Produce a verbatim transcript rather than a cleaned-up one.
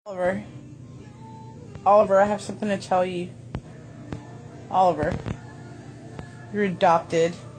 Oliver, Oliver, I have something to tell you. Oliver, you're adopted.